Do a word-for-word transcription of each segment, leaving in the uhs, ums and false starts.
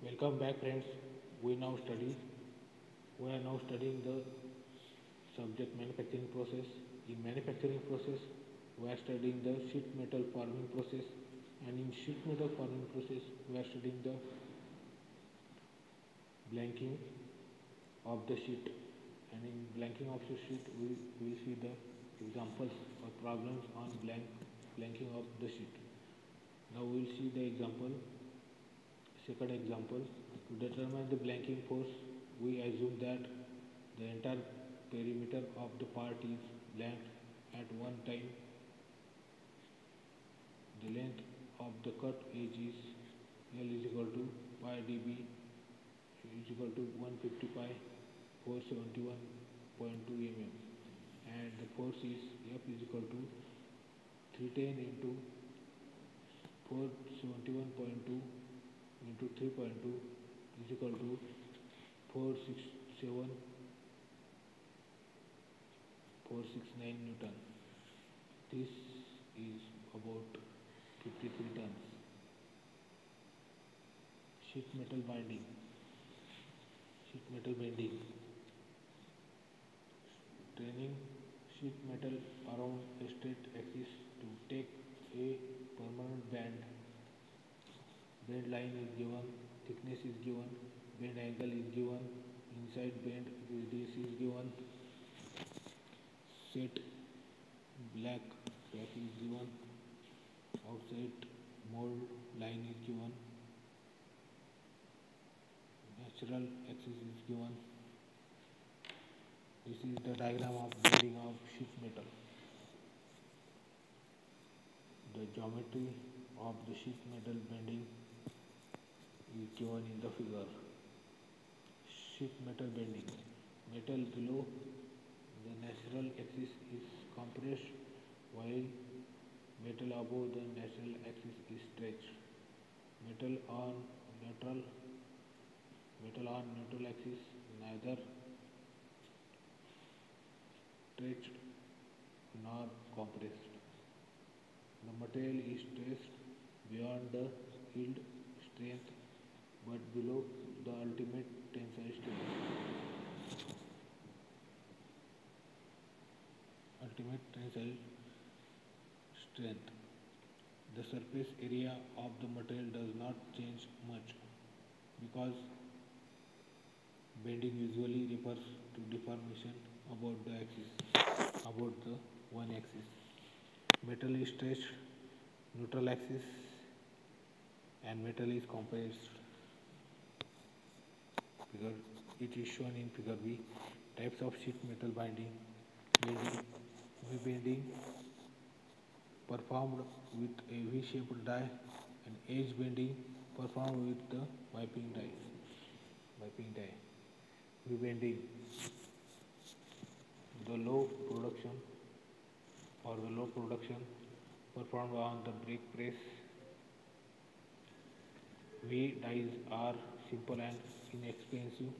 Welcome back, friends. We now study. We are now studying the subject manufacturing process. In manufacturing process, we are studying the sheet metal forming process, and in sheet metal forming process, we are studying the blanking of the sheet. And in blanking of the sheet, we will see the examples or problems on blank blanking of the sheet. Now we will see the example. Second example, to determine the blanking force, we assume that the entire perimeter of the part is blanked at one time. The length of the cut edge is L is equal to pi dB is equal to one hundred fifty pi four hundred seventy-one point two millimeters, and the force is F is equal to three hundred ten into four hundred seventy-one point two into three point two is equal to four hundred sixty-seven point four six nine Newton. This is about fifty-three tons. Sheet metal binding, sheet metal bending, straining sheet metal around a straight axis to take a permanent bend. Bend line is given, thickness is given, bend angle is given, inside bend radius is given, set black cap is given, outside mold line is given, natural axis is given. This is the diagram of bending of sheet metal. The geometry of the sheet metal bending is given in the figure. Sheet metal bending. Metal below the natural axis is compressed while metal above the natural axis is stretched. Metal on neutral metal on neutral axis neither stretched nor compressed. The material is stretched beyond the yield strength but below the ultimate tensile strength. Ultimate tensile strength. The surface area of the material does not change much because bending usually refers to deformation about the axis, about the one axis. Metal is stretched neutral axis and metal is compressed. Figure it is shown in figure B. Types of sheet metal binding. Bending. V bending performed with a V-shaped die, and edge bending performed with the wiping die. Wiping die. V bending. The low production or the low production performed on the brake press. V dies are simple and inexpensive.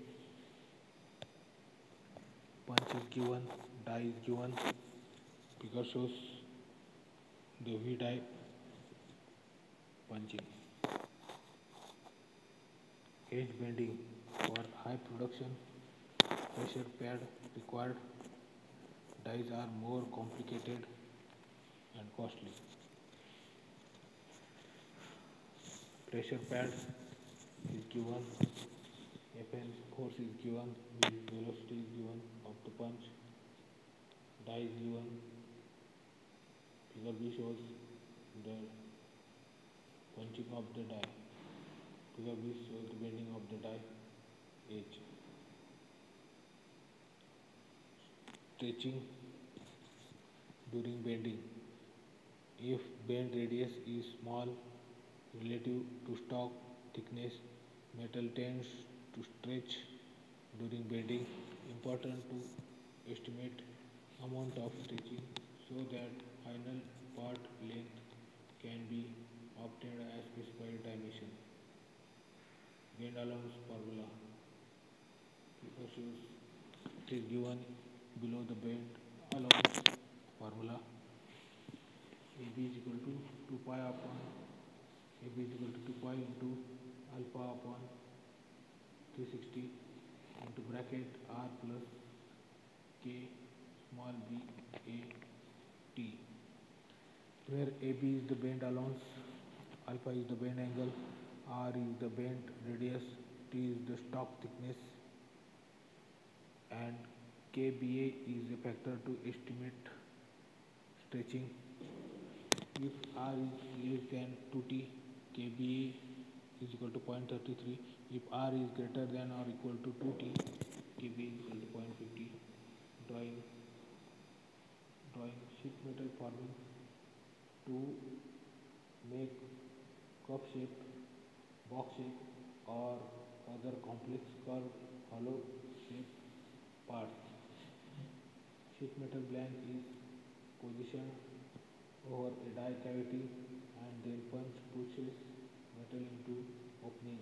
Punch is given, die is given. Figure shows the V die punching. Edge bending for high production, pressure pad required. Dies are more complicated and costly. Pressure pad is given, F N force is given, velocity is given of the punch, die is given. Figure B shows the punching of the die. Figure B shows the bending of the die edge. Stretching during bending. If bend radius is small relative to stock thickness, metal tends to stretch during bending. Important to estimate amount of stretching so that final part length can be obtained as specified dimension. Bend allowance formula. Figure shows it is given below the bend allowance formula. A B is equal to two pi upon A B is equal to two pi into alpha upon bracket R plus K small b a t, where A B is the bend allowance, alpha is the bend angle, R is the bend radius, T is the stock thickness, and K B A is a factor to estimate stretching. If R is less than two T, K B A is equal to zero point three three. If R is greater than or equal to two T, K B A is equal to zero point five zero. Drawing, drawing sheet metal forming to make cup shape, box shape, or other complex curved hollow shape parts. Sheet metal blank is positioned over a die cavity and then punch pushes metal into opening.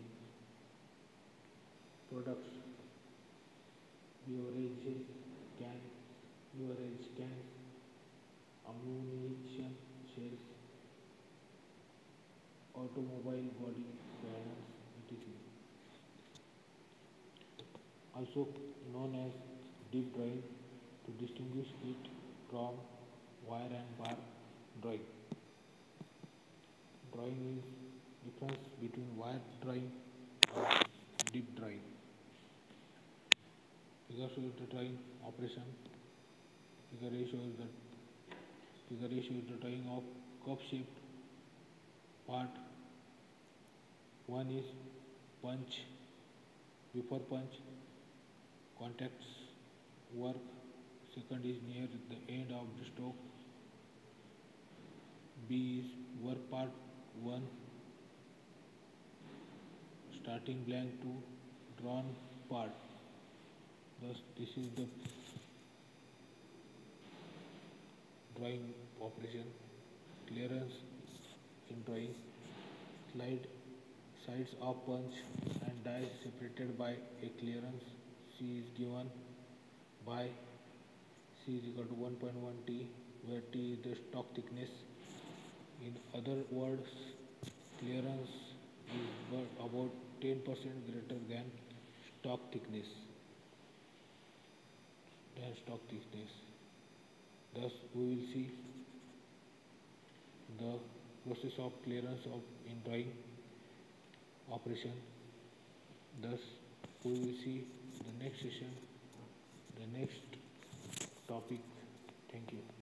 Products: beverages cans, beverage cans, ammunition shells, automobile body panels, et cetera. Also known as deep drawing, to distinguish it from wire and bar drawing. Drawing is difference between wire drawing and deep drawing. Figure shows the drawing operation. Figure A shows the figure A shows the drawing of cup-shaped part. One is punch, before punch, contacts work. Second is near the end of the stroke. B is work part one, starting blank to drawn part. Thus, this is the drawing operation. Clearance in drawing: slide sides of punch and die separated by a clearance. C is given by C is equal to one point one T, where T is the stock thickness. In other words, clearance is about ten percent greater than stock thickness. Than stock thickness. Thus, we will see the process of clearance of in drawing operation. Thus, we will see the next session, the next topic. Thank you.